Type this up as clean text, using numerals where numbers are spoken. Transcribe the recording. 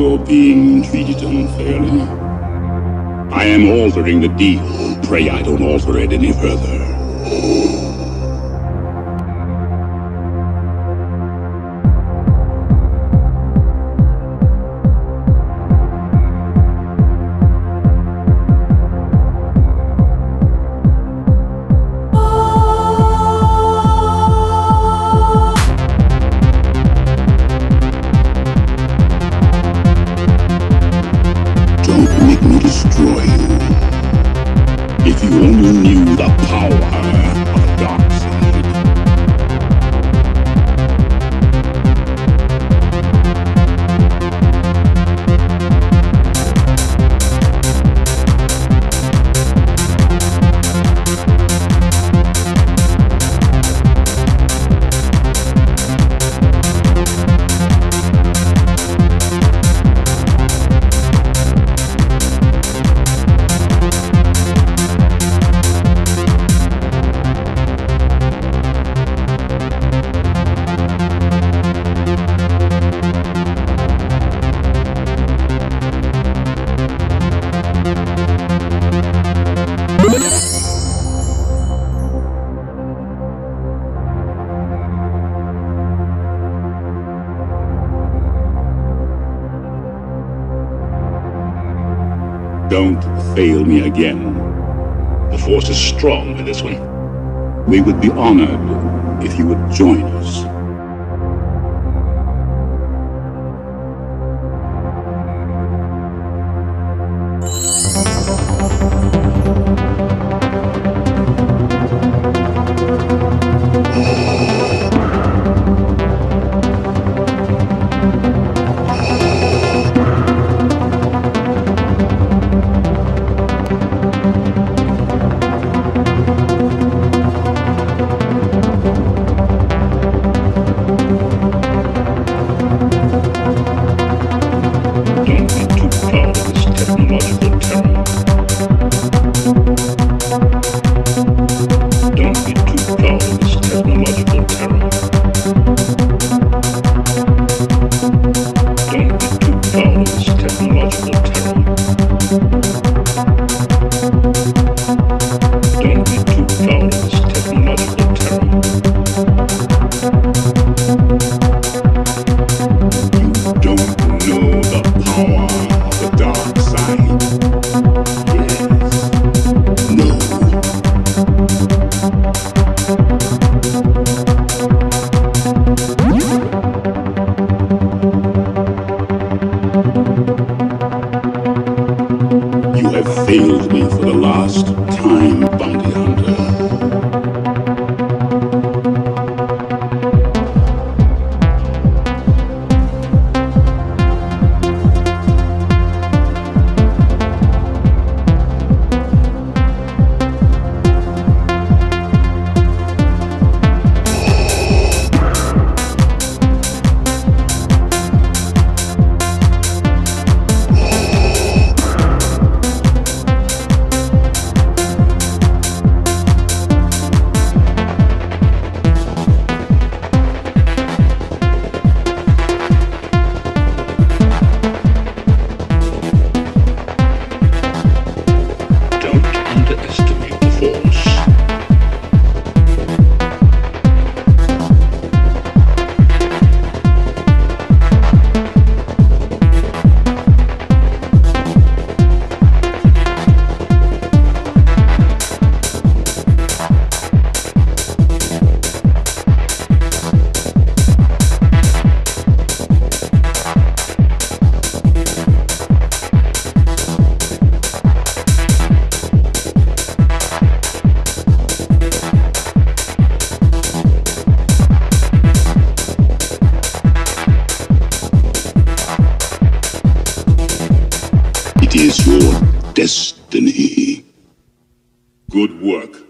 you're being treated unfairly. I am altering the deal. Pray I don't alter it any further. Don't make me destroy you. If you only knew the power of the dark side. Don't fail me again. The Force is strong with this one. We would be honored if you would join us. You have failed me for the last time, Bounty Hunter. It is your destiny. Good work.